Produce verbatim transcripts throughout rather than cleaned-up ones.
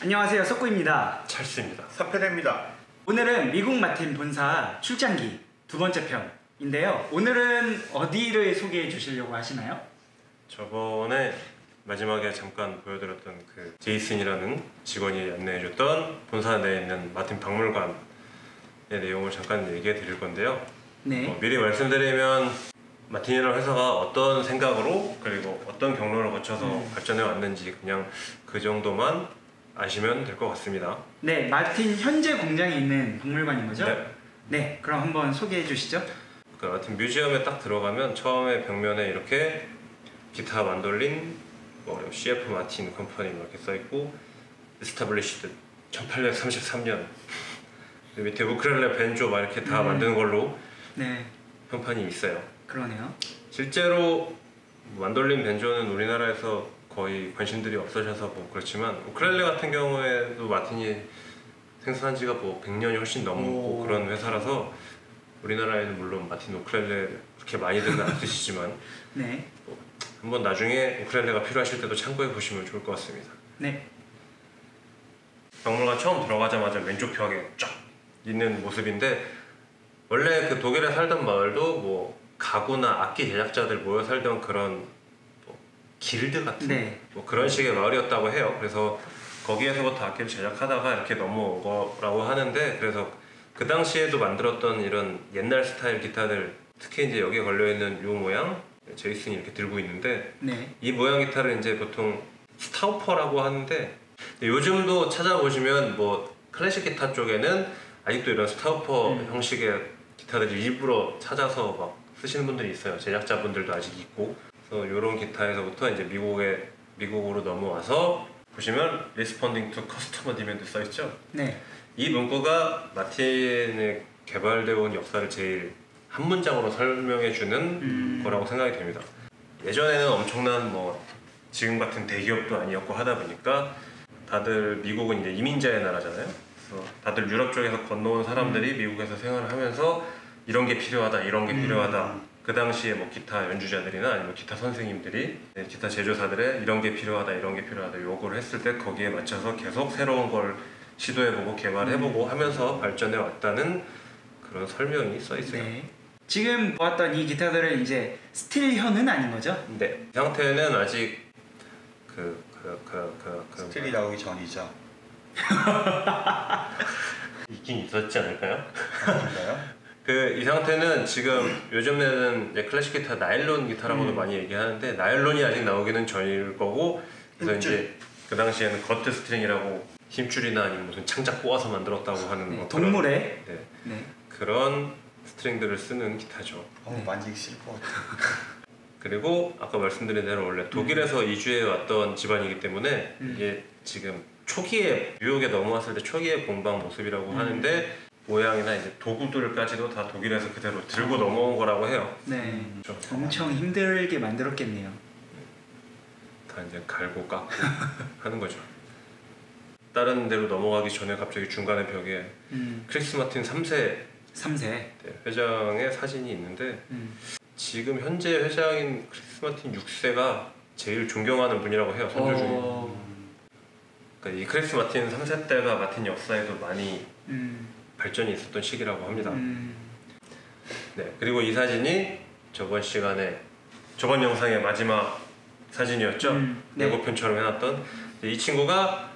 안녕하세요, 석구입니다. 찰스입니다. 사페레입니다. 오늘은 미국 마틴 본사 출장기 두 번째 편인데요. 오늘은 어디를 소개해 주시려고 하시나요? 저번에 마지막에 잠깐 보여드렸던 그 제이슨이라는 직원이 안내해줬던 본사 내에 있는 마틴 박물관의 내용을 잠깐 얘기해 드릴 건데요. 네. 어, 미리 말씀드리면 마틴이라는 회사가 어떤 생각으로 그리고 어떤 경로를 거쳐서 음. 발전해 왔는지 그냥 그 정도만 아시면 될 것 같습니다. 네, 마틴 현재 공장에 있는 박물관인 거죠? 네. 네, 그럼 한번 소개해 주시죠. 그 마틴 뮤지엄에 딱 들어가면 처음에 벽면에 이렇게 기타, 만돌린, 뭐 씨에프 마틴 컴퍼니 이렇게 써 있고 Established 천팔백삼십삼 년 밑에 우크렐레, 벤조 막 이렇게 다 음. 만드는 걸로 네. 평판이 있어요. 그러네요. 실제로 만돌린, 벤조는 우리나라에서 거의 관심들이 없으셔서 뭐 그렇지만 우크렐레 같은 경우에도 마틴이 생산한 지가 뭐 백 년이 훨씬 넘고 그런 회사라서 우리나라에는 물론 마틴 우크렐레 그렇게 많이들은 안 쓰시지만 네. 뭐 한번 나중에 우크렐레가 필요하실 때도 참고해 보시면 좋을 것 같습니다. 네. 박물관 처음 들어가자마자 왼쪽 벽에 쫙 있는 모습인데 원래 그 독일에 살던 마을도 뭐 가구나 악기 제작자들 모여 살던 그런 길드 같은 네. 뭐 그런 식의 마을이었다고 해요. 그래서 거기에서부터 악기를 제작하다가 이렇게 넘어온 거라고 하는데 그래서 그 당시에도 만들었던 이런 옛날 스타일 기타들 특히 이제 여기에 걸려있는 이 모양 제이슨이 이렇게 들고 있는데 네. 이 모양 기타를 이제 보통 스타우퍼라고 하는데 요즘도 찾아보시면 뭐 클래식 기타 쪽에는 아직도 이런 스타우퍼 음. 형식의 기타들을 일부러 찾아서 막 쓰시는 분들이 있어요. 제작자분들도 아직 있고 그래서 이런 기타에서부터 이제 미국에 미국으로 넘어와서 보시면 Responding to Customer Demand 써 있죠. 네. 이 문구가 마틴의 개발되어 온 역사를 제일 한 문장으로 설명해주는 음. 거라고 생각이 됩니다. 예전에는 엄청난 뭐 지금 같은 대기업도 아니었고 하다 보니까 다들 미국은 이제 이민자의 나라잖아요. 그래서 다들 유럽 쪽에서 건너온 사람들이 음. 미국에서 생활을 하면서 이런 게 필요하다, 이런 게 음. 필요하다. 그 당시에 뭐 기타 연주자들이나 아니면 기타 선생님들이 기타 제조사들의 이런 게 필요하다 이런 게 필요하다 요구를 했을 때 거기에 맞춰서 계속 새로운 걸 시도해보고 개발해보고 음. 하면서 발전해 왔다는 그런 설명이 써 있어요. 네. 지금 보았던 이 기타들은 이제 스틸현은 아닌 거죠? 네. 이 상태는 아직 그 그 그 그 그 스틸이 나오기 전이죠. 있긴 있었지 않을까요? 아닌가요? 그 이 상태는 지금 요즘에는 이제 클래식 기타 나일론 기타라고도 음. 많이 얘기하는데 나일론이 아직 나오기는 전일 거고 그래서 힘줄. 이제 그 당시에는 거트 스트링이라고 힘줄이나 아니면 무슨 창작 꼬아서 만들었다고 하는 네, 뭐 동물의 그런, 네. 네. 그런 스트링들을 쓰는 기타죠. 어, 네. 만지기 싫을 것 같아요. 그리고 아까 말씀드린 대로 원래 독일에서 음. 이주해 왔던 집안이기 때문에 음. 이게 지금 초기에 뉴욕에 넘어왔을 때 초기의 공방 모습이라고 음. 하는데 모양이나 이제 도구들까지도 다 독일에서 그대로 들고 어. 넘어온 거라고 해요. 네, 음, 엄청 힘들게 만들었겠네요. 다 이제 갈고 깎고 하는 거죠. 다른 데로 넘어가기 전에 갑자기 중간에 벽에 음. 크리스 마틴 삼 세, 삼 세 네, 회장의 사진이 있는데 음. 지금 현재 회장인 크리스 마틴 육 세가 제일 존경하는 분이라고 해요. 선조 중에. 어. 그러니까 이 크리스 마틴 삼 세 때가 마틴 역사에도 많이 음. 발전이 있었던 시기라고 합니다. 음. 네, 그리고 이 사진이 저번 시간에 저번 영상의 마지막 사진이었죠. 음, 네. 예고편처럼 해놨던 이 친구가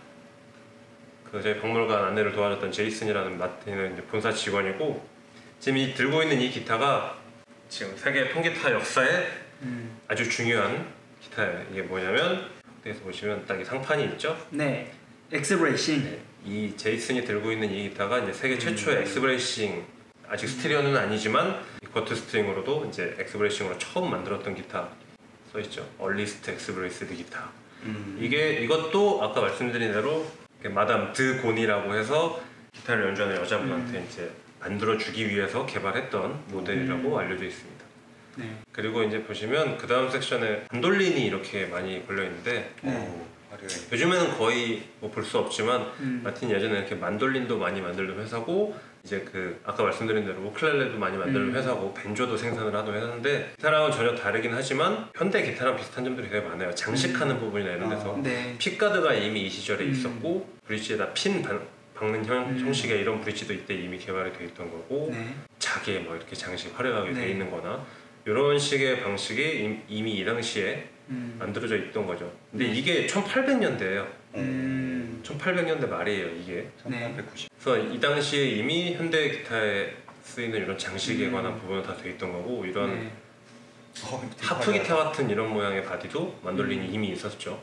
그 저희 박물관 안내를 도와줬던 제이슨이라는 마틴의 이제 본사 직원이고 지금 이 들고 있는 이 기타가 지금 세계 통기타 역사에 음. 아주 중요한 기타예요. 이게 뭐냐면 여기서 보시면 딱 이 상판이 있죠. 네, 엑스브레이싱. 네. 이 제이슨이 들고 있는 이 기타가 이제 세계 최초의 음. 엑스브레이싱 아직 스티리오는 아니지만 거트 스트링으로도 이제 엑스브레이싱으로 처음 만들었던 기타 써 있죠. 얼리스트 엑스브레이스드 기타. 음. 이게 이것도 아까 말씀드린 대로 마담 드 곤이라고 해서 기타를 연주하는 여자분한테 음. 이제 만들어 주기 위해서 개발했던 모델이라고 음. 알려져 있습니다. 네. 그리고 이제 보시면 그 다음 섹션에 반돌린이 이렇게 많이 걸려 있는데. 네. 요즘에는 거의 뭐 볼 수 없지만 음. 마틴이 예전에 이렇게 만돌린도 많이 만들던 회사고 이제 그 아까 말씀드린 대로 우쿨렐레도 많이 만드는 음. 회사고 벤조도 생산을 하던 회사인데 기타랑은 전혀 다르긴 하지만 현대 기타랑 비슷한 점들이 되게 많아요. 장식하는 음. 부분이나 이런 데서 아. 네. 픽가드가 이미 이 시절에 음. 있었고 브릿지에다 핀 반, 박는 형, 음. 형식의 이런 브릿지도 이때 이미 개발이 돼 있던 거고 네. 자개 뭐 이렇게 장식 화려하게 네. 돼 있는 거나 이런 식의 방식이 임- 이미 이 당시에 음. 만들어져 있던 거죠. 근데 네. 이게 천팔백 년대예요. 음. 천팔백 년대 말이에요 이게. 천팔백구십. 그래서 이 당시에 이미 현대 기타에 쓰이는 이런 장식에 음. 관한 부분은 다 돼 있던 거고 이런 네. 어, 되게 하프 기타 화려하다. 같은 이런 모양의 바디도 만돌린이 음. 이미 있었죠.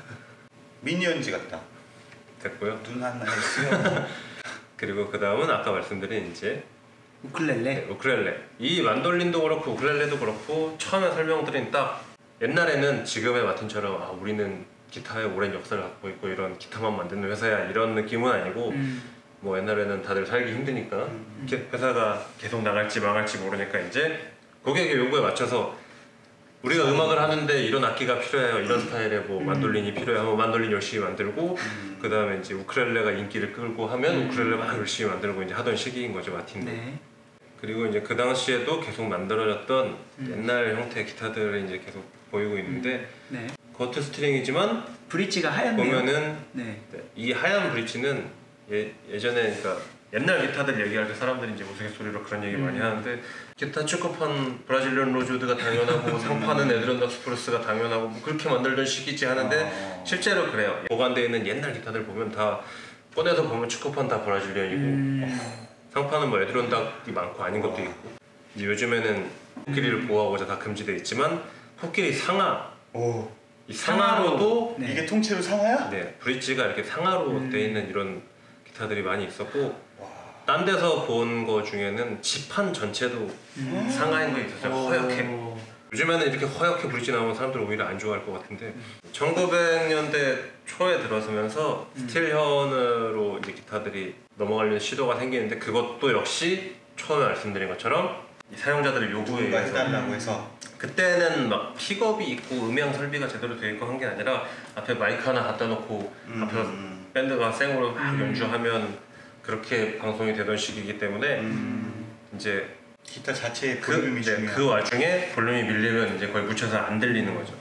미니언즈 같다. 됐고요. 눈 하나에 쓰여. 그리고 그 다음은 아까 말씀드린 이제 우쿨렐레. 네, 우쿨렐레. 이 만돌린도 그렇고 우쿨렐레도 그렇고 처음에 설명드린 딱 옛날에는 지금의 마틴처럼 아 우리는 기타의 오랜 역사를 갖고 있고 이런 기타만 만드는 회사야 이런 느낌은 아니고 음. 뭐 옛날에는 다들 살기 힘드니까 음. 이렇게 회사가 계속 나갈지 망할지 모르니까 이제 고객의 요구에 맞춰서 우리가 음악을 하는데 이런 악기가 필요해요 이런 스타일의 뭐 음. 만돌린이 필요해요 하면 만돌린 열심히 만들고 음. 그 다음에 이제 우쿨렐레가 인기를 끌고 하면 음. 우쿨렐레 막 열심히 만들고 이제 하던 시기인 거죠 마틴도. 네. 그리고 이제 그 당시에도 계속 만들어졌던 음. 옛날 형태의 기타들을 이제 계속 보이고 있는데 네. 거트 스트링이지만 브릿지가 하얀데요. 보면은 네. 네, 이 하얀 브릿지는 예, 예전에 그러니까 옛날 기타들 얘기할 때 사람들이 이제 우스갯소리로 그런 얘기 음. 많이 하는데 기타 축구판 브라질리언 로즈우드가 당연하고 상판은 에드런더 스프루스가 당연하고 뭐 그렇게 만들던 시기지 하는데 어. 실제로 그래요. 보관되어 있는 옛날 기타들 보면 다 꺼내서 보면 축구판 다 브라질리언이고 음. 상판은 뭐 에드런닥이 많고 아닌 것도 있고 이제 요즘에는 코끼리를 음. 보호하고자 다 금지되어 있지만 코끼리 상하 오. 이 상하로도 네. 이게 통째로 상하야? 네 브릿지가 이렇게 상하로 음. 되어 있는 이런 기타들이 많이 있었고 와. 딴 데서 본 거 중에는 지판 전체도 음. 상하인 거 있었어요. 허옇게. 오. 요즘에는 이렇게 허옇게 브릿지 나오면 사람들 오히려 안 좋아할 것 같은데 천구백 년대 초에 들어서면서 음. 스틸현으로 이제 기타들이 넘어가려는 시도가 생기는데 그것도 역시 처음에 말씀드린 것처럼 이 사용자들의 요구에 누군가 의해서 해달라고 해서. 그때는 막 픽업이 있고 음향 설비가 제대로 되어 있고 한 게 아니라 앞에 마이크 하나 갖다 놓고 음. 앞에서 음. 밴드가 생으로 막 음. 연주하면 그렇게 방송이 되던 시기이기 때문에 음. 이제 기타 자체의 그, 볼륨이 이제 중요한. 그 와중에 볼륨이 밀리면 이제 거의 묻혀서 안 들리는 거죠.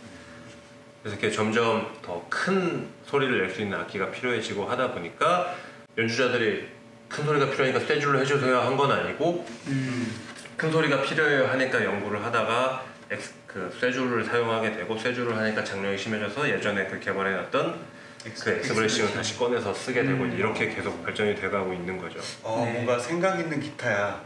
그래서 이렇게 점점 더 큰 소리를 낼 수 있는 악기가 필요해지고 하다 보니까 연주자들이 큰 소리가 필요하니까 쇠줄로 해주세요 한 건 아니고 음. 큰 소리가 필요해요 하니까 연구를 하다가 엑스, 그 쇠줄을 사용하게 되고 쇠줄을 하니까 장력이 심해져서 예전에 그 개발해놨던 그 엑스브레싱을 다시 꺼내서 쓰게 되고 음. 이렇게 계속 발전이 돼가고 있는 거죠. 어 네. 뭔가 생각 있는 기타야.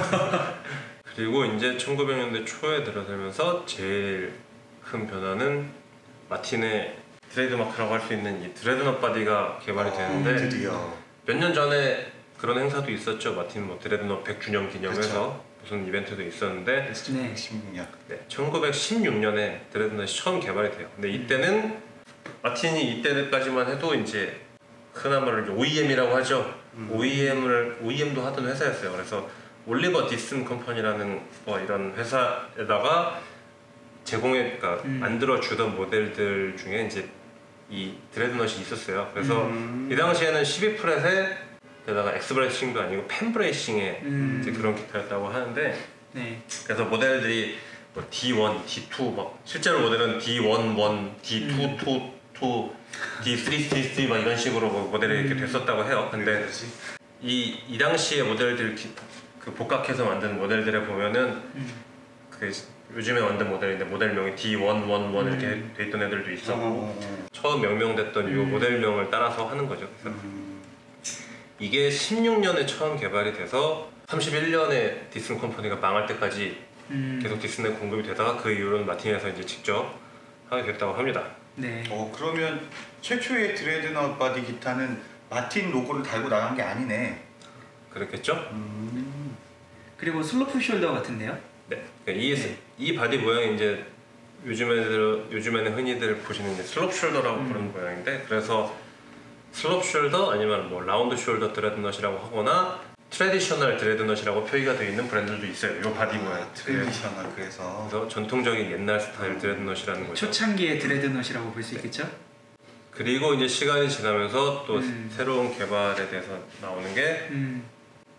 그리고 이제 천구백 년대 초에 들어서면서 제일 큰 변화는 마틴의 트레이드마크라고 할 수 있는 이 드레드넛 바디가 개발이 어, 되는데 드디어. 몇 년 전에 그런 행사도 있었죠. 마틴 뭐 드레드넛 백 주년 기념해서 그렇죠. 무슨 이벤트도 있었는데 네. 백십육 년. 네, 천구백십육 년에 드레드넛이 처음 개발이 돼요. 근데 이때는 마틴이 이때까지만 해도 이제 흔한 말로 이제 오이엠이라고 하죠. 음. 오이엠을 오이엠도 하던 회사였어요. 그래서 올리버 디슨 컴퍼니라는 뭐 이런 회사에다가 제공해 그러니까 음. 만들어 주던 모델들 중에 이제 이 드레드넛이 있었어요. 그래서 음. 이 당시에는 십이 프렛에 게다가 엑스브레싱도 아니고 펜브레이싱의 음. 이제 그런 기타였다고 하는데 네. 그래서 모델들이 뭐 디 원, 디 투 막 실제로 모델은 디 원, 일, 디 투, 음. 투, 투, 디 쓰리, 쓰리, 쓰리 막 이런 식으로 뭐 모델이 이렇게 음. 됐었다고 해요. 근데 그렇지. 이, 이 당시에 모델들 기- 그 복각해서 만든 모델들에 보면은 음. 그 요즘에 만든 모델인데 모델명이 디 일, 일, 일 이렇게 음. 돼 있던 애들도 있었고 어, 어, 처음 명명됐던 이 음. 모델명을 따라서 하는 거죠. 어. 그래서 음. 이게 십육 년에 처음 개발이 돼서 삼십일 년에 디슨 컴퍼니가 망할 때까지 음. 계속 디슨에 공급이 되다가 그 이후로는 마틴에서 이제 직접 하게 됐다고 합니다. 네. 어 그러면 최초의 드레드넛 바디 기타는 마틴 로고를 달고 나간 게 아니네. 그렇겠죠? 음. 그리고 슬로프 숄더 같은데요? 네. 그러니까 이, 네. 이 바디 모양이 이제 요즘에는 요즘에는 흔히들 보시는 이제 슬롭 숄더라고 음. 부르는 모양인데 그래서 슬롭 숄더 아니면 뭐 라운드 숄더 드레드넛이라고 하거나 트레디셔널 드레드넛이라고 표기가 되어 있는 브랜드도 있어요. 이 바디 모양. 아, 트레디셔널 그래서. 그래서 전통적인 옛날 스타일 드레드넛이라는 거죠. 초창기의 드레드넛이라고 볼 수 있겠죠? 그리고 이제 시간이 지나면서 또 음. 새로운 개발에 대해서 나오는 게 음.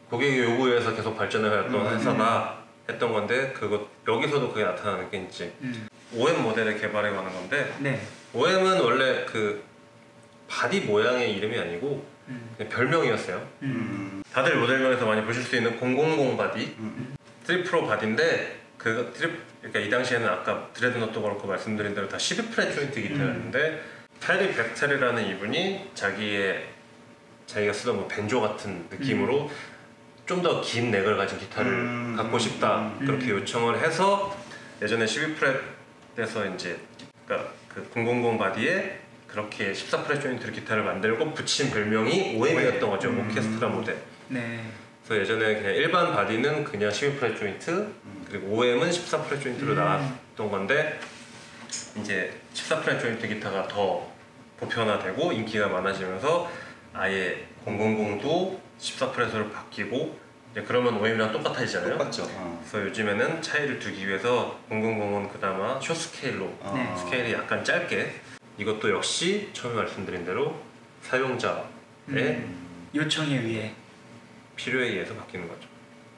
고객의 요구에서 계속 발전을 해왔던 음. 회사가 했던 건데 그것 여기서도 그게 나타나는 게 이제 음. 오엠 모델을 개발해 가는 건데 네. 오엠은 원래 그 바디 모양의 이름이 아니고 음. 그냥 별명이었어요. 음. 음. 다들 모델명에서 많이 보실 수 있는 공공공 바디, 음. 트리프로 바디인데 그 트립 그러니까 이 당시에는 아까 드레드넛도 그렇고 말씀드린 대로 다 십이 프렛 조인트 기타였는데 테리 벡텔이라는 이분이 자기의 자기가 쓰던 뭐 벤조 같은 느낌으로 좀 더 긴 넥을 가진 기타를 음. 갖고 싶다 음. 그렇게 요청을 해서 예전에 십이 프렛에서 이제 그러니까 그 공공공 바디에 그렇게 십사 프렛 조인트 기타를 만들고 붙인 별명이 오엠이었던 거죠. 음. 오케스트라 모델. 네. 그래서 예전에 그냥 일반 바디는 그냥 십이 프렛 조인트 그리고 오엠은 십사 프렛 조인트로 음. 나왔던 건데 이제 십사 프렛 조인트 기타가 더 보편화되고 인기가 많아지면서 아예 공공공도 십사 프렛으로 바뀌고 이제 그러면 오엠이랑 똑같아지잖아요. 똑같죠. 어. 그래서 요즘에는 차이를 두기 위해서 공공공은 그나마 숏 스케일로 어. 네. 스케일이 약간 짧게 이것도 역시 처음에 말씀드린 대로 사용자의 음. 요청에 의해. 필요에 의해서 바뀌는 거죠.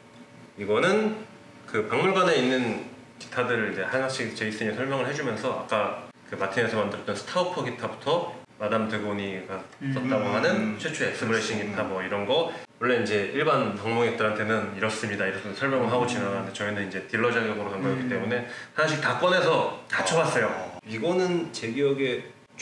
이거는 그 박물관에 있는 기타들을 이제 하나씩 제이슨이 설명을 해주면서 아까 그 마틴에서 만들었던 스타우퍼 기타부터 마담 드고니가 음. 썼다고 음. 하는 최초의 엑스브레싱 그렇지. 기타 뭐 이런 거 원래 이제 일반 방문객들한테는 이렇습니다 이렇게 설명을 하고 음. 지나가는데 저희는 이제 딜러 자격으로 간 거였기 음. 때문에 하나씩 다 꺼내서 다 쳐봤어요. 어. 이거는 제 기억에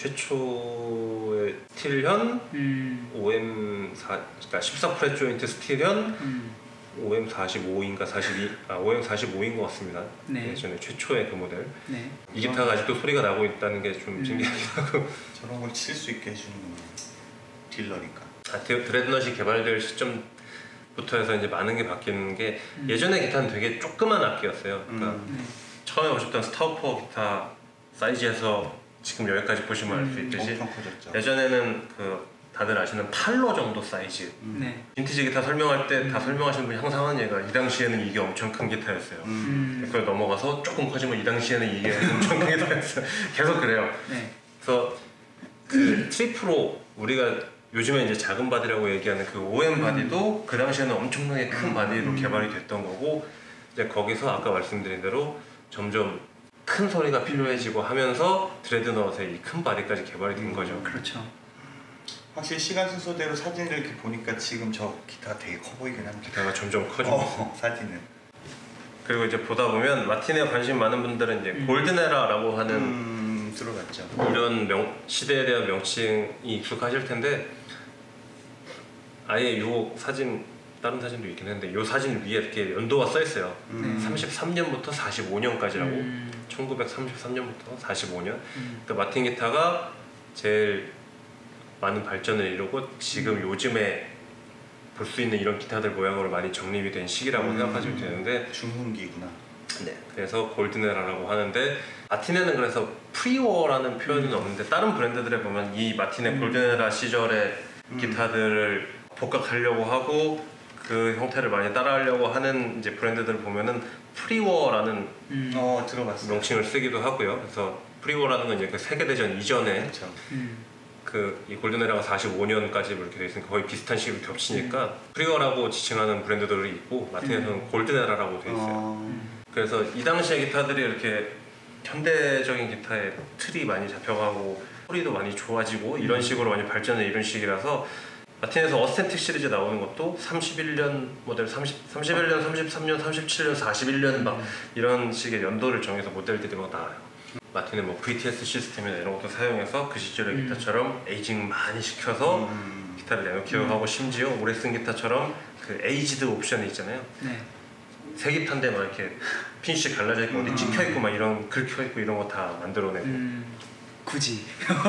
최초의 스틸현 음. 오엠 사 그러니까 십사 프렛 조인트 스틸현 음. 오엠 사십오인가 사십이 아 오엠 사십오인 것 같습니다. 네. 예전에 최초의 그 모델. 네. 이 기타가 아직도 소리가 나고 있다는 게 좀 음. 신기하기도 하고. 저런 걸 칠 수 있게 해주는 딜러니까. 아, 드- 드레드넛이 개발될 시점부터 해서 이제 많은 게 바뀌는 게 음. 예전에 기타는 되게 조그만 악기였어요. 그러니까 음. 네. 처음에 보셨던 스타우퍼 기타 사이즈에서 지금 여기까지 보시면 알 수 음. 있듯이 엄청 커졌죠. 예전에는 그 다들 아시는 팔로 정도 사이즈. 음. 네. 빈티지 기타 설명할 때 다 음. 설명하시는 분이 항상 하는 얘기가 이 당시에는 이게 엄청 큰 기타였어요. 음. 음. 그걸 넘어가서 조금 커지면 이 당시에는 이게 엄청 큰 기타였어요. 계속 그래요. 네. 그래서 그 트리프로 우리가 요즘에 이제 작은 바디라고 얘기하는 그 오엠 바디도 그 당시에는 엄청나게 큰 바디로 음. 개발이 됐던 거고 이제 거기서 아까 말씀드린 대로 점점 큰 소리가 필요해지고 하면서 드레드넛의 이 큰 바디까지 개발이 된 거죠. 그렇죠. 확실히 시간 순서대로 사진을 이렇게 보니까 지금 저 기타 되게 커 보이긴 합니다. 기타가 점점 커지고 어, 사진은. 그리고 이제 보다 보면 마틴에 관심 많은 분들은 이제 음. 골든에라라고 하는 음, 들어갔죠. 이런 명, 시대에 대한 명칭이 익숙하실 텐데 아예 요 사진 다른 사진도 있긴 했는데 요 사진 위에 이렇게 연도가 써 있어요. 음. 삼십삼 년부터 사십오 년까지라고. 음. 천구백삼십삼 년부터 사십오 년. 음. 그러니까 마틴 기타가 제일 많은 발전을 이루고 지금 요즘에 볼 수 있는 이런 기타들 모양으로 많이 정립이 된 시기라고 음. 생각하시면 되는데 중흥기구나. 네. 그래서 골든에라라고 하는데 마틴에는 그래서 프리워라는 표현은 없는데 다른 브랜드들에 보면 이 마틴의 음. 골든에라 시절의 음. 기타들을 복각하려고 하고 그 형태를 많이 따라하려고 하는 이제 브랜드들을 보면은 프리워라는 음. 어, 들어봤어요. 명칭을 쓰기도 하고요. 그래서 프리워라는 건 이제 그 세계대전 이전에 그렇죠. 음. 그 이 골든에라가 사십오 년까지 이렇게 돼 있으니까 거의 비슷한 시기로 겹치니까 프리워라고 지칭하는 브랜드들이 있고 마틴에서는 음. 골든에라라고 돼 있어요. 어, 그래서 이 당시의 기타들이 이렇게 현대적인 기타에 틀이 많이 잡혀가고 소리도 많이 좋아지고 이런 식으로 많이 발전을 이룬 시기라서 마틴에서 어스텐틱 시리즈 나오는 것도 삼십일 년 모델 삼십, 삼십일 년, 삼십삼 년, 삼십칠 년, 사십일 년 막 이런 식의 연도를 정해서 모델들이 막 나와요. 마틴은 뭐 브이티에스 시스템이나 이런 것도 사용해서 그 시절의 음. 기타처럼 에이징 많이 시켜서 음. 기타를 내놓기도 음. 하고 심지어 오래 쓴 기타처럼 그 에이지드 옵션이 있잖아요. 네. 새 기타인데 막 이렇게 핀시 갈라져 있고 음. 어디 찍혀 있고 막 이런 긁혀 있고 이런 거 다 만들어내고 음. 굳이.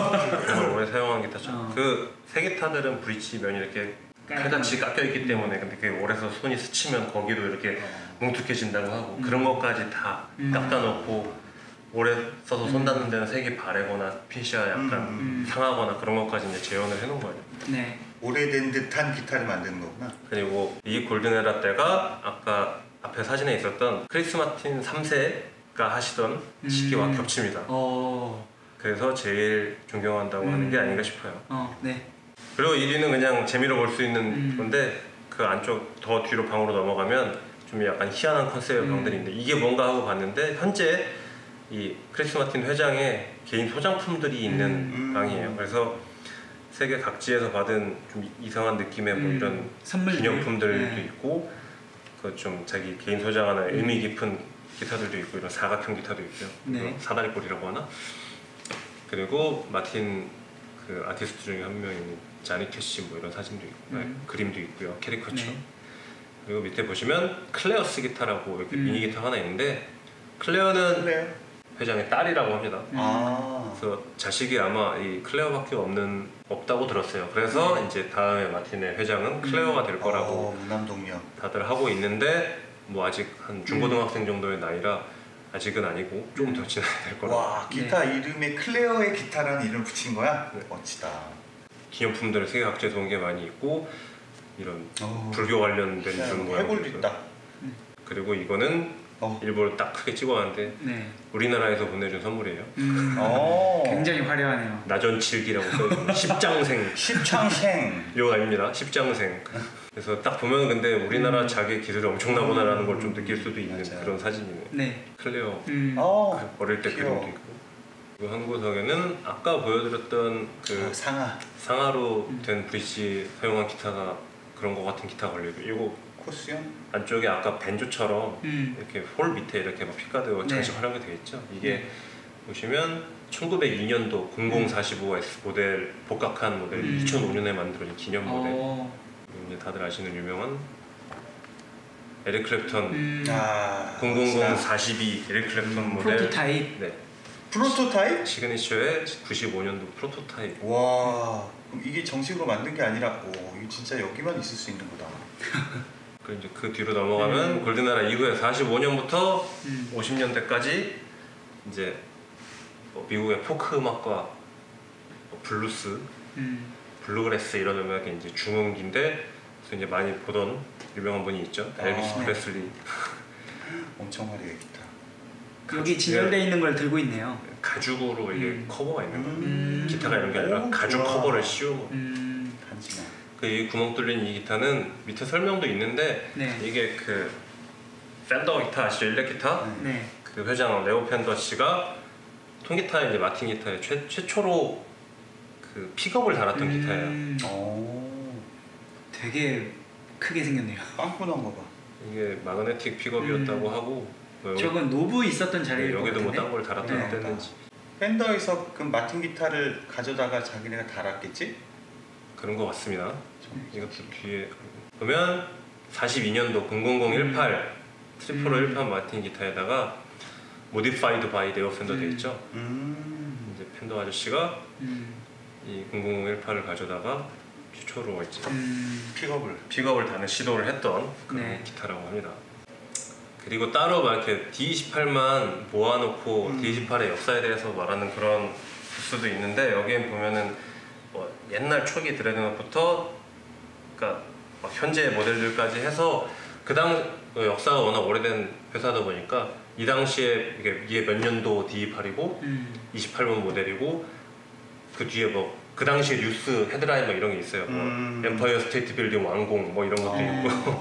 정말 오래 사용한 기타처럼 어. 그 새 기타들은 브릿지 면이 이렇게 칼같이 깎여 있기 때문에 근데 그게 오래서 손이 스치면 거기도 이렇게 어. 뭉툭해진다고 하고 음. 그런 것까지 다 음. 깎아놓고 오래 써서 손 음. 닿는 데는 색이 바래거나 핀시가 약간 음. 상하거나 그런 것까지 이제 재현을 해놓은 거예요. 네. 오래된 듯한 기타를 만드는 거구나. 그리고 이 골든에라 때가 아까 앞에 사진에 있었던 크리스 마틴 삼 세가 하시던 음. 시기와 겹칩니다. 어. 그래서 제일 존경한다고 음. 하는 게 아닌가 싶어요. 어. 네. 그리고 일 위는 그냥 재미로 볼 수 있는 음. 건데 그 그 안쪽 더 뒤로 방으로 넘어가면 좀 약간 희한한 컨셉의 음. 방들이 있는데 이게 뭔가 하고 봤는데 현재 이 크리스 마틴 회장의 개인 소장품들이 있는 음. 방이에요. 그래서 세계 각지에서 받은 좀 이상한 느낌의 뭐 음. 이런 선물들. 기념품들도 네. 있고 그 좀 자기 개인 소장하는 의미 깊은 기타들도 있고 이런 사각형 기타도 있고요. 네. 사다리꼴이라고 하나? 그리고 마틴 그 아티스트 중에 한 명인 자니 캐시 뭐 이런 사진도 있고 음. 네, 그림도 있고요. 캐리커처. 네. 그리고 밑에 보시면 클레어스 기타라고 이렇게 음. 미니 기타 하나 있는데 클레어는 클레어? 회장의 딸이라고 합니다. 음. 아. 그래서 자식이 아마 이 클레어밖에 없는 없다고 들었어요. 그래서 네. 이제 다음에 마틴의 회장은 클레어가 될 거라고 어, 무남동이요. 다들 하고 있는데 뭐 아직 한 중고등학생 정도의 나이라 아직은 아니고 좀 더 지나야 될 거라고. 와, 기타 이름에 클레어의 기타라는 이름을 붙인 거야? 네. 멋지다. 기념품들 세계 각지에서 온 게 많이 있고 이런 어. 불교 관련된 그냥 이런 해볼 모양도 일 있고요. 있다. 그리고 이거는 어. 일부러 딱 크게 찍어왔는데 네. 우리나라에서 보내준 선물이에요. 음. 어. 굉장히 화려하네요. 나전칠기라고 써있는 십장생. 십창생. 이거 아닙니다. 십장생. 그래서 딱 보면 근데 우리나라 음. 자기 기술이 엄청나구나라는 걸 좀 느낄 수도 있는 맞아요. 그런 사진이네요. 네. 클레어 음. 어. 어릴 때 귀여워. 그림도 있고. 그리고 한 구석에는 아까 보여드렸던 그 어, 상하. 상하로 음. 된 브릿지 사용한 기타가 그런 거 같은 기타 걸리고 이거 코스형? 안쪽에 아까 벤조처럼 음. 이렇게 홀 밑에 이렇게 막 피카드 네. 장식 활용이 되어 있죠. 이게 네. 보시면 천구백이 년도 공공사십오 에스 모델 복각한 모델 음. 이천오 년에 만들어진 기념 모델. 어. 그리고 이제 다들 아시는 유명한 에릭 클랩턴 음. 아. 공공공 사십이 에릭 클랩턴 음, 모델. 프로토타입. 네. 프로토타입? 시그니처의 구십오 년도 프로토타입. 와. 그럼 이게 정식으로 만든 게 아니라, 오, 이거 진짜 여기만 있을 수 있는 거다. 그리고 이제 그 뒤로 넘어가면 음. 골든에라 이후에 사십오 년부터 음. 오십 년대까지 이제 뭐 미국의 포크 음악과 뭐 블루스, 음. 블루그래스 이런 음악이 이제 중흥기인데 그래서 이제 많이 보던 유명한 분이 있죠. 아. 엘비스 네. 프레슬리. 엄청 화려해, 기타. 여기 진열되어 있는 걸 들고 있네요. 가죽으로 이게 음. 커버가 있는 거예요. 음. 기타가 이런 게 아니라 오, 가죽 좋아. 커버를 씌우고. 음. 간지나. 그 이 구멍 뚫린 이 기타는 밑에 설명도 있는데 네. 이게 그 팬더 기타 아시죠? 일렉 기타? 네. 네. 그 회장 레오 팬더 씨가 통기타 이제 마틴 기타에 최, 최초로 그 픽업을 달았던 기타예요. 음. 오. 되게 크게 생겼네요. 빵꾸난 거 봐. 이게 마그네틱 픽업이었다고 음. 하고 뭐 여기, 저건 노브 있었던 네, 자리일 것 여기도 뭐 같은데. 딴 걸 달았던 네. 뺐는지 팬더에서 그 마틴 기타를 가져다가 자기네가 달았겠지? 그런 것 같습니다. 이것도 뒤에 보면 사십이 년도 공공공일팔 트리플로 음. 일판 마틴 기타에다가 모디파이드 바이 네오 팬더 돼 음. 있죠. 음. 이제 팬더 아저씨가 음. 이 공공공일팔을 가져다가 최초로 이제 음. 픽업을. 픽업을 다는 시도를 했던 그런 네. 기타라고 합니다. 그리고 따로 막 이렇게 디 이십팔만 모아놓고 음. 디 이십팔의 역사에 대해서 말하는 그런 부스도 있는데 여기에 보면은 뭐 옛날 초기 드레드넛부터 그러니까 막 현재 모델들까지 해서 그당 그 역사가 워낙 오래된 회사다 보니까 이 당시에 이게, 이게 몇 년도 디 이십팔이고 음. 이십팔 번 모델이고 그 뒤에 뭐 그 당시에 뉴스 헤드라인 뭐 이런 게 있어요. 뭐 음. 엠파이어 스테이트 빌딩 완공 뭐 이런 것도 어. 있고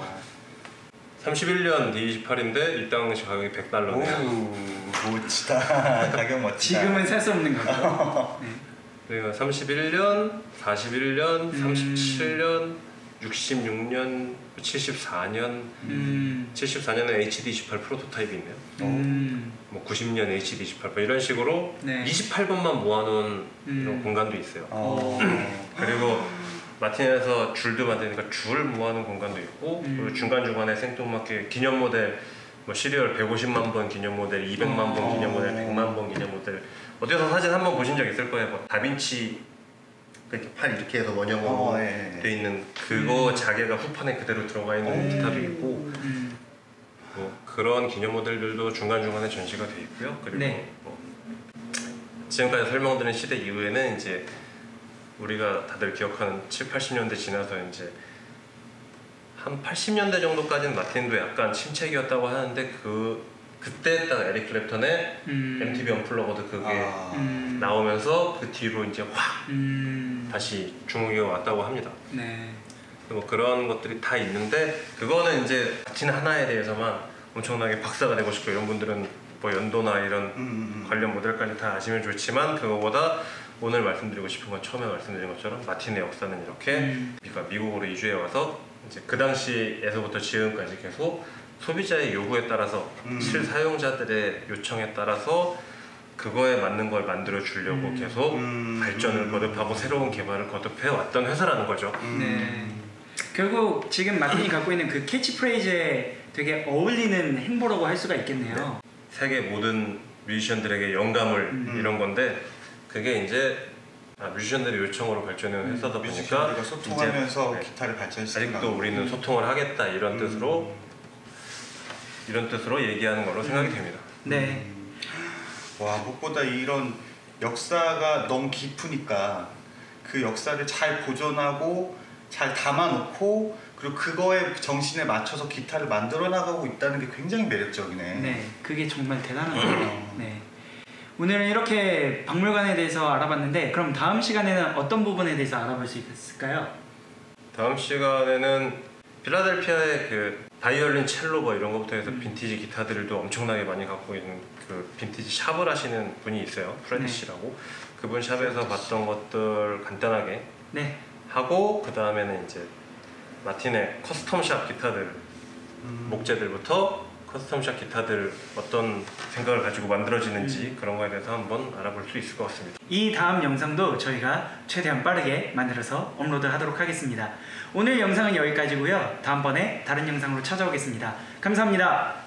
삼십일 년 디 이십팔인데 이 당시 가격이 백 달러네요. 오, 멋지다. 가격 멋지다. 지금은 살 수 없는 거죠. 네. 그러니까 삼십일 년, 사십일 년, 음. 삼십칠 년, 육십육 년, 칠십사 년, 음. 칠십사 년에 에이치디 이십팔 프로토타입이 있네요. 음. 뭐 구십 년 에이치디 이십팔 뭐 이런 식으로 네. 이십팔 번만 모아놓은 음. 이런 공간도 있어요. 어. 그리고 마틴에서 줄도 만드니까 줄 모아놓은 공간도 있고 음. 그리고 중간중간에 생뚱맞게 기념 모델 뭐 시리얼 백오십만 번 기념 모델, 이백만 번 어. 기념 모델, 백만 번 기념 모델 어디서 사진 한번 보신 적 있을 거예요. 뭐 다빈치 이렇게 팔 이렇게 해서 원형으로 어, 네. 돼 있는 그거 음. 자개가 후판에 그대로 들어가 있는 오. 기타도 있고 음. 뭐 그런 기념 모델들도 중간중간에 전시가 돼 있고요. 그리고 네. 뭐 지금까지 설명드린 시대 이후에는 이제 우리가 다들 기억하는 칠, 팔십 년대 지나서 이제 한 팔십 년대 정도까지는 마틴도 약간 침체기였다고 하는데 그 그때 딱 에릭 클랩턴의 음. 엠티비 언플러그드 그게 아. 음. 나오면서 그 뒤로 이제 확 음. 다시 중흥기가 왔다고 합니다. 네. 뭐 그런 것들이 다 있는데 그거는 이제 마틴 하나에 대해서만 엄청나게 박사가 되고 싶고 이런 분들은 뭐 연도나 이런 음, 음. 관련 모델까지 다 아시면 좋지만 그거보다 오늘 말씀드리고 싶은 건 처음에 말씀드린 것처럼 마틴의 역사는 이렇게 음. 그러니까 미국으로 이주해 와서 이제 그 당시에서부터 지금까지 계속 소비자의 요구에 따라서 음. 실사용자들의 요청에 따라서 그거에 맞는 걸 만들어 주려고 음. 계속 음. 발전을 음. 거듭하고 새로운 개발을 거듭해 왔던 회사라는 거죠. 음. 네. 결국 지금 마틴이 갖고 있는 그 캐치프레이즈에 되게 어울리는 행보라고 할 수가 있겠네요. 세계 모든 뮤지션들에게 영감을 음. 이런 건데 그게 이제 아, 뮤지션들의 요청으로 발전하는 회사다 보니까 뮤지션들과 소통하면서 이제, 네, 기타를 발전시키는 아직도 우리는 소통을 하겠다 이런 음. 뜻으로 이런 뜻으로 얘기하는 걸로 생각이 됩니다. 네. 와, 무엇보다 이런 역사가 너무 깊으니까 그 역사를 잘 보존하고 잘 담아놓고 그리고 그거에 정신에 맞춰서 기타를 만들어 나가고 있다는 게 굉장히 매력적이네. 네, 그게 정말 대단한 거예요. 네. 오늘은 이렇게 박물관에 대해서 알아봤는데 그럼 다음 시간에는 어떤 부분에 대해서 알아볼 수 있을까요? 다음 시간에는 필라델피아의 그 바이올린, 첼로 뭐 이런 것부터 해서 음. 빈티지 기타들도 엄청나게 많이 갖고 있는 그 빈티지 샵을 하시는 분이 있어요. 프레디 네. 씨라고. 그분 샵에서 봤던 것들 간단하게 네. 하고 그 다음에는 이제 마틴의 커스텀샵 기타들 음. 목재들부터 커스텀샵 기타들 어떤 생각을 가지고 만들어지는지 음. 그런 거에 대해서 한번 알아볼 수 있을 것 같습니다. 이 다음 영상도 저희가 최대한 빠르게 만들어서 업로드 하도록 하겠습니다. 오늘 영상은 여기까지고요. 다음번에 다른 영상으로 찾아오겠습니다. 감사합니다.